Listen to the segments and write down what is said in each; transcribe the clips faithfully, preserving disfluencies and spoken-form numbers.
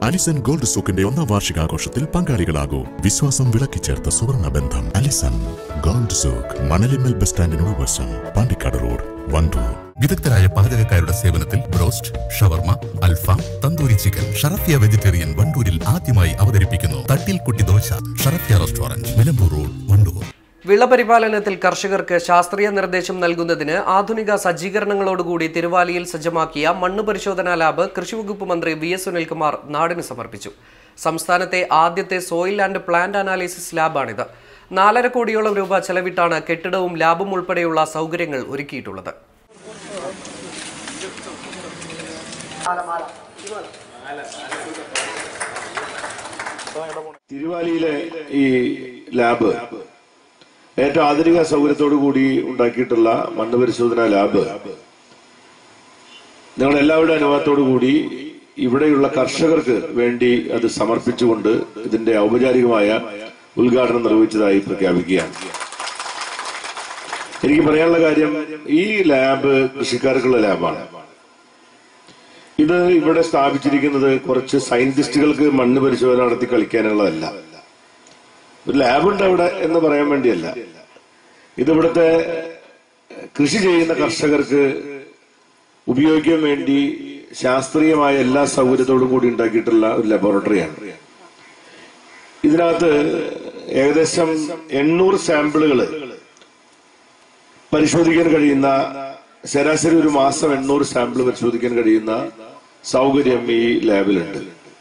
Allison gold സൂക്കിന്റെ ഒന്നാം വാർഷികാഘോഷത്തിൽ പങ്കാളികളാകൂ. വിശ്വാസം വിളക്കിച്ചേർത്ത സുവർണ ബന്ധം. Alison gold souk, Manalimal bus സ്റ്റാൻഡിനോട് വശം, പാണ്ടിക്കാട് റോഡ്, വണ്ടൂർ. വിദഗ്ധരായ പാചകക്കാരുടെ സേവനത്തിൽ ബ്രോസ്റ്റ്, ഷവർമ, അൽഫാം, തന്തൂരി ചിക്കൻ. ഷറഫിയ വെജിറ്റേറിയൻ വണ്ടൂരിൽ ആദ്യമായി അവതരിപ്പിക്കുന്നു. തട്ടിൽ കുട്ടി ദോശ. Sharafiya restaurant, Nilambur road, Wandoor. വിളപരിപാലനത്തിൽ കർഷകർക്ക് ശാസ്ത്രീയ നിർദ്ദേശം നൽകുന്നതിന് ആധുനിക സജ്ജീകരണങ്ങളോടുകൂടി തിരുവാലിയിൽ സജ്ജമാക്കിയ മണ്ണ് പരിശോധനാ ലാബ് കൃഷിവകുപ്പ് മന്ത്രി വി എസ് സുനിൽകുമാർ നാടിന് സമർപ്പിച്ചു. സംസ്ഥാനത്തെ ആദ്യത്തെ സോയിൽ ആൻഡ് പ്ലാന്റ് അനാലിസിസ് ലാബാണിത്. നാലര കോടിയോളം രൂപ ചെലവിട്ടാണ് കെട്ടിടവും ലാബും ഉൾപ്പെടെയുള്ള സൗകര്യങ്ങൾ ഒരുക്കിയിട്ടുള്ളത്. തിരുവാലിയിലെ ഈ ലാബ് ഏറ്റവും ആധുനിക സൗകര്യത്തോടു കൂടി ഉണ്ടാക്കിയിട്ടുള്ള മണ്ണ് പരിശോധനാ ലാബ് നിങ്ങൾ എല്ലാവരുടെ അനുവാദത്തോടു കൂടി ഇവിടെയുള്ള കർഷകർക്ക് വേണ്ടി അത് സമർപ്പിച്ചുകൊണ്ട് ഇതിന്റെ ഔപചാരികമായ ഉദ്ഘാടനം നിർവഹിച്ചതായി പ്രഖ്യാപിക്കുകയാണ്. എനിക്ക് പറയാനുള്ള കാര്യം, ഈ ലാബ് കൃഷിക്കാർക്കുള്ള ലാബാണ്. ഇത് ഇവിടെ സ്ഥാപിച്ചിരിക്കുന്നത് കുറച്ച് സയന്റിസ്റ്റുകൾക്ക് മണ്ണ് പരിശോധന നടത്തി കളിക്കാനുള്ളതല്ല. ഒരു ലാബുണ്ട് അവിടെ എന്ന് പറയാൻ വേണ്ടിയല്ല. ഇതിവിടുത്തെ കൃഷി ചെയ്യുന്ന കർഷകർക്ക് ഉപയോഗിക്കാൻ വേണ്ടി ശാസ്ത്രീയമായ എല്ലാ സൗകര്യത്തോടും കൂടി ഉണ്ടാക്കിയിട്ടുള്ള ഒരു ലബോറട്ടറിയാണ്. ഇതിനകത്ത് ഏകദേശം എണ്ണൂറ് സാമ്പിളുകൾ പരിശോധിക്കാൻ കഴിയുന്ന, ശരാശരി ഒരു മാസം എണ്ണൂറ് സാമ്പിൾ പരിശോധിക്കാൻ കഴിയുന്ന സൗകര്യം ഈ ലാബിലുണ്ട്.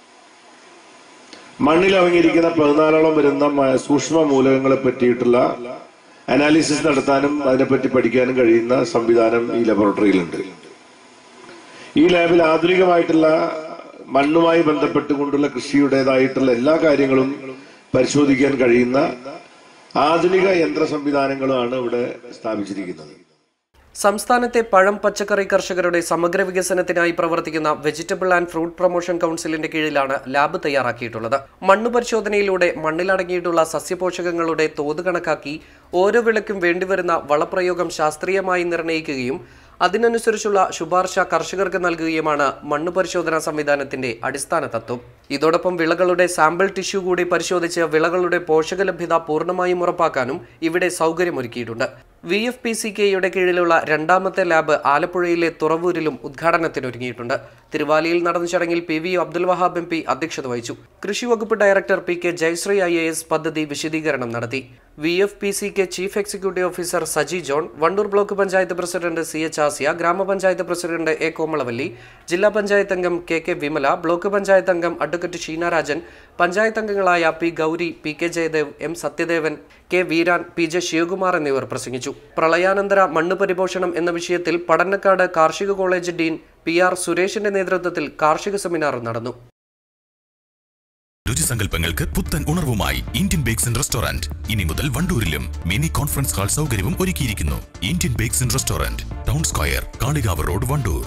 മണ്ണിൽ അടങ്ങിയിരിക്കുന്ന പതിനാലോളം വരുന്ന സൂക്ഷ്മ മൂലകങ്ങളെ പറ്റിയിട്ടുള്ള അനാലിസിസ് നടത്താനും അതിനെപ്പറ്റി പഠിക്കാനും കഴിയുന്ന സംവിധാനം ഈ ലബോറട്ടറിയിലുണ്ട്. ഈ ലാബിൽ ആധുനികമായിട്ടുള്ള മണ്ണുമായി ബന്ധപ്പെട്ടുകൊണ്ടുള്ള കൃഷിയുടേതായിട്ടുള്ള എല്ലാ കാര്യങ്ങളും പരിശോധിക്കാൻ കഴിയുന്ന ആധുനിക യന്ത്ര സംവിധാനങ്ങളുമാണ് ഇവിടെ സ്ഥാപിച്ചിരിക്കുന്നത്. സംസ്ഥാനത്തെ പഴം പച്ചക്കറി കർഷകരുടെ സമഗ്ര വികസനത്തിനായി പ്രവർത്തിക്കുന്ന വെജിറ്റബിൾ ആൻഡ് ഫ്രൂട്ട് പ്രൊമോഷൻ കൗൺസിലിന്റെ കീഴിലാണ് ലാബ് തയ്യാറാക്കിയിട്ടുള്ളത്. മണ്ണ് പരിശോധനയിലൂടെ മണ്ണിലടങ്ങിയിട്ടുള്ള സസ്യപോഷകങ്ങളുടെ തോത് കണക്കാക്കി ഓരോ വിളയ്ക്കും വേണ്ടിവരുന്ന വളപ്രയോഗം ശാസ്ത്രീയമായി നിർണ്ണയിക്കുകയും അതിനനുസരിച്ചുള്ള ശുപാർശ കർഷകർക്ക് നൽകുകയുമാണ് മണ്ണ് പരിശോധനാ സംവിധാനത്തിന്റെ അടിസ്ഥാന തത്വം. ഇതോടൊപ്പം വിളകളുടെ സാമ്പിൾ ടിഷ്യൂ കൂടി പരിശോധിച്ച് വിളകളുടെ പോഷക ലഭ്യത പൂർണ്ണമായും ഉറപ്പാക്കാനും ഇവിടെ സൗകര്യമൊരുക്കിയിട്ടുണ്ട്. വി എഫ് പി സി കെയുടെ കീഴിലുള്ള രണ്ടാമത്തെ ലാബ് ആലപ്പുഴയിലെ തുറവൂരിലും ഉദ്ഘാടനത്തിനൊരുങ്ങിയിട്ടുണ്ട്. തിരുവാലിയിൽ നടന്ന ചടങ്ങിൽ P V Abdul Wahab M P അധ്യക്ഷത വഹിച്ചു. കൃഷി വകുപ്പ് director P K Jayasree I A S പദ്ധതി വിശദീകരണം നടത്തി. V F P C K chief executive officer Saji John, Wandoor block panchayat president C H Asiya, ഗ്രാമപഞ്ചായത്ത് പ്രസിഡന്റ് എ കോമളവല്ലി, ജില്ലാ പഞ്ചായത്ത് അംഗം K K Vimala, block panchayat അംഗം അഡ്വക്കേറ്റ് ഷീന രാജൻ, പഞ്ചായത്ത് അംഗങ്ങളായ P Gauri, P K Jayadev, M Sathyadevan, K Veeran, P J Shivakumar എന്നിവർ പ്രസംഗിച്ചു. പ്രളയാനന്തര മണ്ണ് പരിപോഷണം എന്ന വിഷയത്തിൽ പടന്നക്കാട് കാർഷിക കോളേജ് ഡീൻ പി ആർ സുരേഷിന്റെ നേതൃത്വത്തിൽ കാർഷിക സെമിനാർ നടന്നു. രുചിസങ്കല്പങ്ങൾക്ക് പുത്തൻ ഉണർവുമായി ഇന്ത്യൻ ബേക്സ് ആൻഡ് റെസ്റ്റോറന്റ് ഇനി മുതൽ വണ്ടൂരിലും മിനി കോൺഫറൻസ് ഹാൾ സൗകര്യവും ഒരുക്കിയിരിക്കുന്നു. Indian bakes and restaurant, town square, Kalikavu road, Wandoor.